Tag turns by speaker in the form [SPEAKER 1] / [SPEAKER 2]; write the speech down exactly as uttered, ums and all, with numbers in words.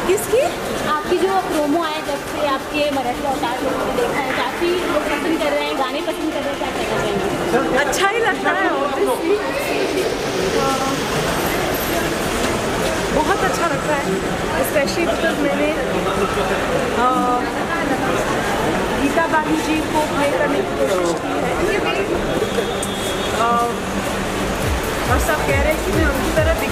[SPEAKER 1] किसकी?
[SPEAKER 2] आपकी जो प्रोमो आया जब से आपके मराठी अवतार लोगों ने देखा है, काफ़ी लोग पसंद कर रहे हैं, गाने पसंद कर रहे हैं, क्या कहना चाहेंगे?
[SPEAKER 1] अच्छा ही लगता है ऑब्वियसली, बहुत अच्छा लगता है, स्पेशली बिकॉज मैंने गीता बाली जी को प्ले करने की कोशिश की है, और सब कह रहे हैं कि मैं उनकी तरह